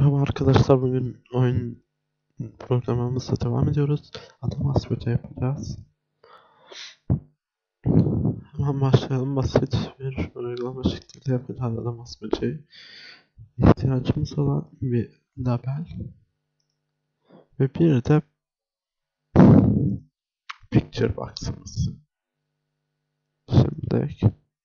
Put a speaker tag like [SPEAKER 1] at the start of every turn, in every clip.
[SPEAKER 1] Merhaba arkadaşlar, bugün oyun programımızla devam ediyoruz. Adam asmaca yapacağız. Hemen başlayalım. Basit bir uygulama şeklinde yapacağız adam asmacayı. İhtiyacımız olan bir label ve bir de picture box'ımız. Şimdi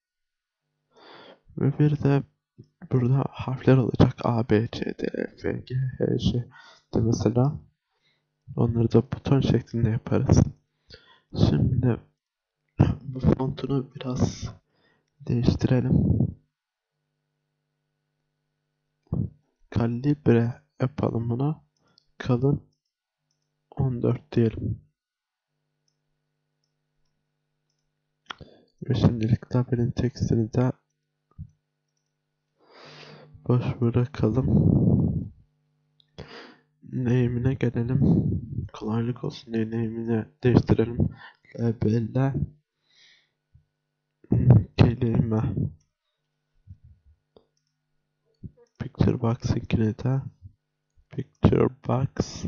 [SPEAKER 1] ve bir de burada harfler olacak. A, B, C, D, E, F, G, H, J de mesela. Onları da buton şeklinde yaparız. Şimdi bu fontunu biraz değiştirelim. Kalibre yapalım buna. Kalın 14 diyelim. Ve şimdilik labelin tekstini de boş bırakalım. Name'ine gelelim. Kolaylık olsun diye name'ini değiştirelim. Labelle kelime. Picture box'ınkini de picture box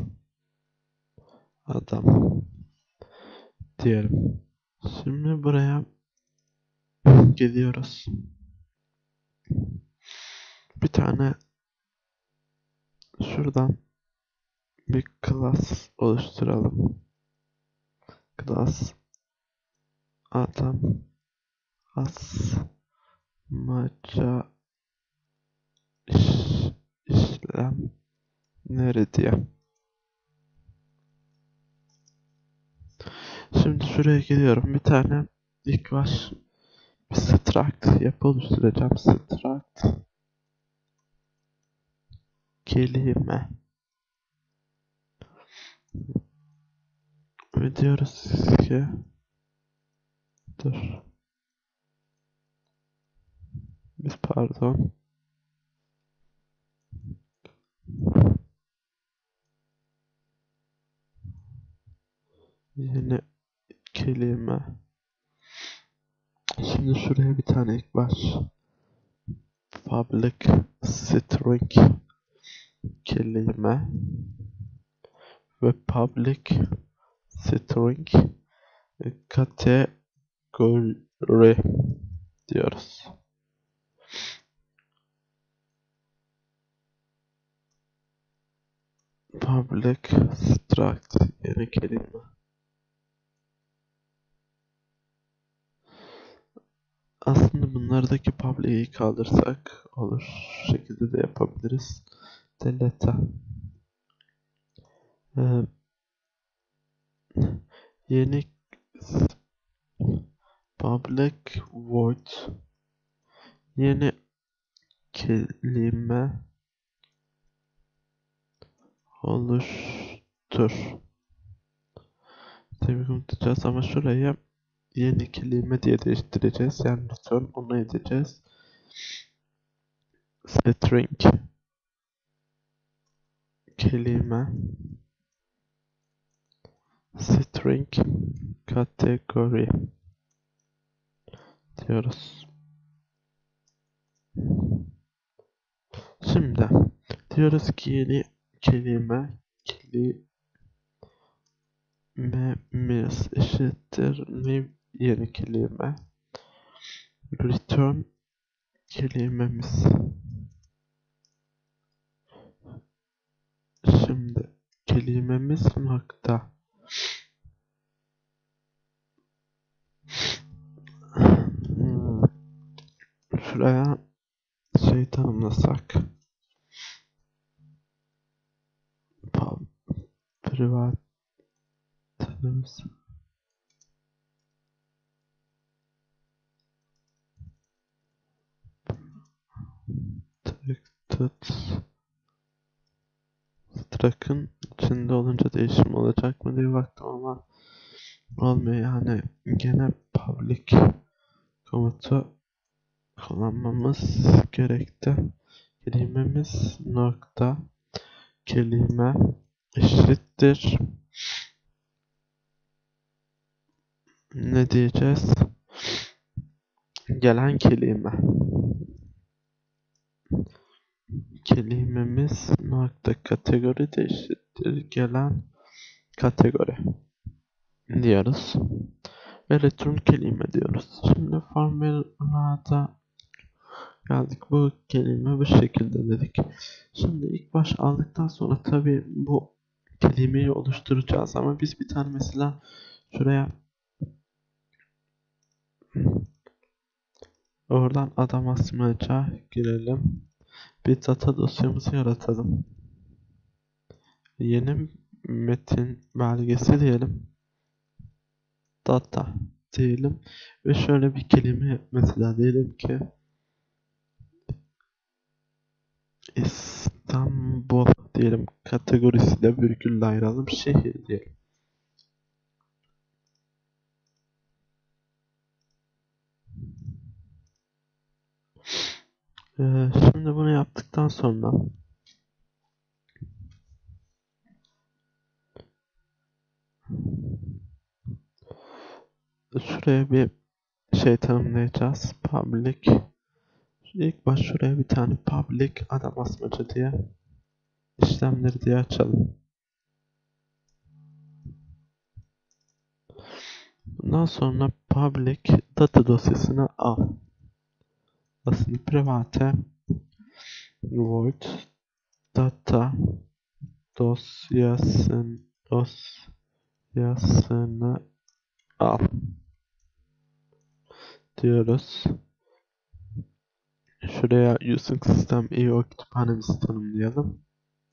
[SPEAKER 1] adam diyelim. Şimdi buraya geliyoruz. Bir tane şuradan bir class oluşturalım. Class adam asmaca işlemleri diye. Şimdi şuraya geliyorum. Bir tane ilk baş bir struct yapı oluşturacağım. Struct kelime. Ve diyoruz ki dur. Biz pardon. Yeni kelime. Şimdi şuraya bir tane ilk baş public string kelime ve public string kategori diyoruz. Public struct yeni kelime. Aslında bunlardaki public'i kaldırsak olur. Şu şekilde de yapabiliriz. Delete. Yeni public void yeni kelime oluştur. Tabii unutacağız ama şuraya yeni kelime diye değiştireceğiz. Yani return onu edeceğiz. String kelime string kategori diyoruz. Şimdi diyoruz ki yeni kelimemiz eşittir new yeni kelime return kelimemiz. Şimdi kelimemiz nokta şuraya şey tanımlasak privat tanımız Struct'ın içinde olunca değişim olacak mı diye baktım ama olmuyor, yani gene public komutu kullanmamız gerekti. Kelimemiz nokta kelime eşittir ne diyeceğiz? kelimemiz nokta kategori de eşittir gelen kategori diyoruz. Ve return kelime diyoruz. Şimdi formülada geldik. Bu kelime bu şekilde dedik. Şimdi ilk baş aldıktan sonra tabi bu kelimeyi oluşturacağız ama biz bir tane mesela şuraya oradan adam asmaca girelim. Bir data dosyamızı yaratalım. Yeni metin belgesi diyelim. Data diyelim. Ve şöyle bir kelime mesela diyelim ki İstanbul diyelim. Kategorisi de virgülle ayıralım. Şehir diyelim. Şimdi bunu yaptıktan sonra şuraya bir şey tanımlayacağız. Public. İlk baş şuraya bir tane public adam asmaca diye işlemleri diye açalım. Bundan sonra public data dosyasını al. Aslında private void data dosyasını al diyoruz. Şuraya using system io kütüphanemizi tanımlayalım.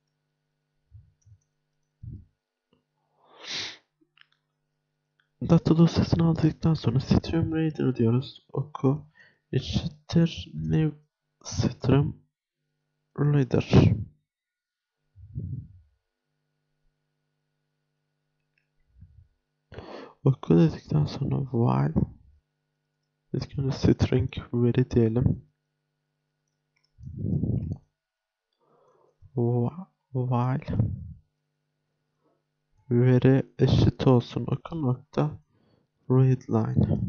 [SPEAKER 1] Data dosyasını aldıktan sonra stream reader diyoruz. Oku eşittir new stream reader. Oku dedikten sonra while ilk önce string veri diyelim. While veri eşit olsun oku nokta readline.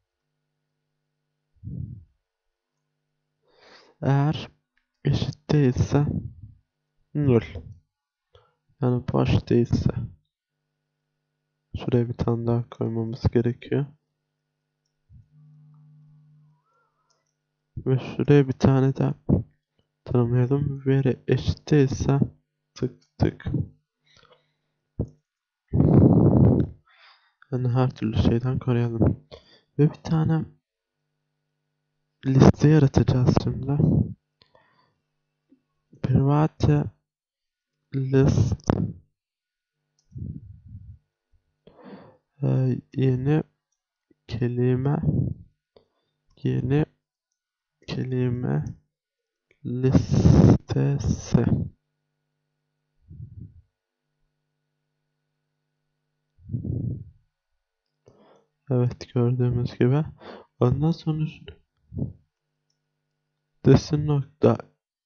[SPEAKER 1] Eğer eşit değilse null. Yani boş değilse. Şuraya bir tane daha koymamız gerekiyor. Ve şuraya bir tane daha tanımlayalım. Veri eşit değilse tık tık. Yani her türlü şeyden koruyalım. Ve bir tane liste yaratacağız şimdi. Private list yeni kelime listesi. Evet, gördüğümüz gibi. Ondan sonra desin nokta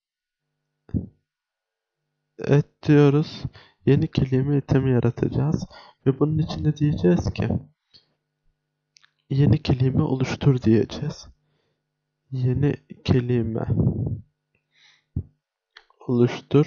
[SPEAKER 1] et diyoruz. Yeni kelime itemi yaratacağız. Ve bunun içinde diyeceğiz ki yeni kelime oluştur diyeceğiz. Yeni kelime oluştur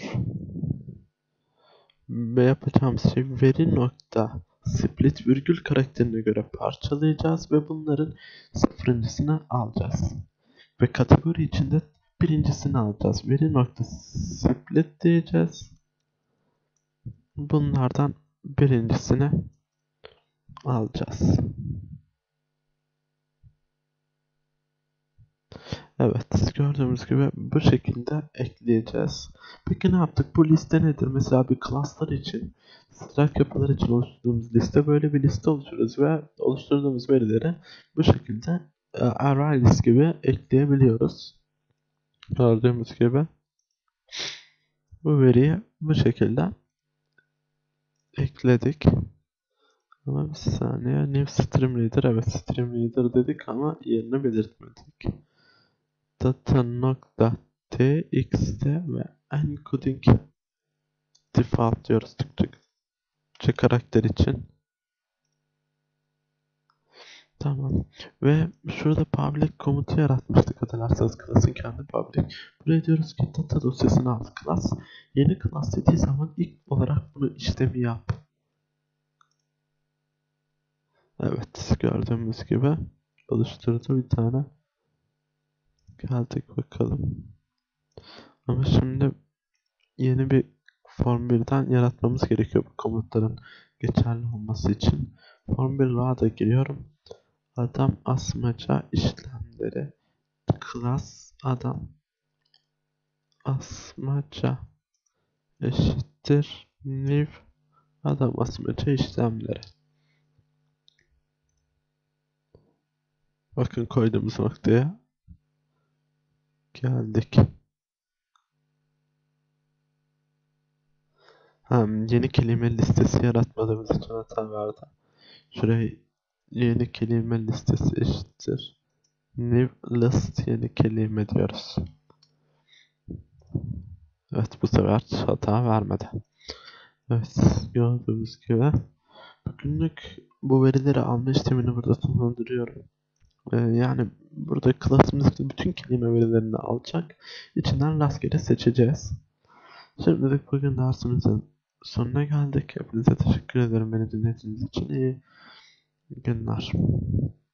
[SPEAKER 1] ve yapacağımız şey veri nokta split virgül karakterine göre parçalayacağız ve bunların sıfırıncısını alacağız. Ve kategori içinde birincisini alacağız. Veri nokta split diyeceğiz. Bunlardan birincisini alacağız. Evet, gördüğümüz gibi bu şekilde ekleyeceğiz. Peki ne yaptık? Bu liste nedir? Mesela bir classlar için, struct yapılar için oluşturduğumuz liste, böyle bir liste oluşturuyoruz ve oluşturduğumuz verileri bu şekilde array list gibi ekleyebiliyoruz. Gördüğümüz gibi bu veriyi bu şekilde ekledik. Ama bir saniye, new stream reader, evet stream reader dedik ama yerini belirtmedik. Data nokta txt ve encoding default diyoruz Türkçe karakter için. Tamam. Ve şurada public komutu yaratmıştık hatırlarsanız, class'ın kendi public. Buraya diyoruz ki data dosyasını al class. Yeni class dediği zaman ilk olarak bunu işlemi yap. Evet, gördüğümüz gibi oluşturdu bir tane. Geldik bakalım. Ama şimdi yeni bir form 1'den yaratmamız gerekiyor bu komutların geçerli olması için. Form 1 rahat'a giriyorum. Adam asmaca işlemleri class adam asmaca eşittir new adam asmaca işlemleri. Bakın koyduğumuz noktaya geldik. Yeni kelime listesi yaratmadığımız için hata verdi. Şuraya yeni kelime listesi eşittir new list yeni kelime diyoruz. Evet, bu sefer hata vermedi. Evet, gördüğünüz gibi bugünlük bu verileri alma işlemini burada sonlandırıyorum. Yani burada class'ımızdaki bütün kelime verilerini alacak. İçinden rastgele seçeceğiz. Şimdilik bugün dersimizin sonuna geldik. Hepinize teşekkür ederim beni dinlediğiniz için. İyi günler.